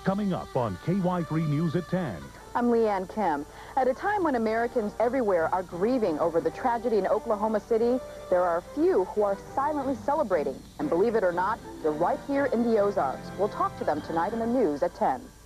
Coming up on KY3 News at 10. I'm Leanne Kim. At a time when Americans everywhere are grieving over the tragedy in Oklahoma City, there are a few who are silently celebrating. And believe it or not, they're right here in the Ozarks. We'll talk to them tonight in the news at 10.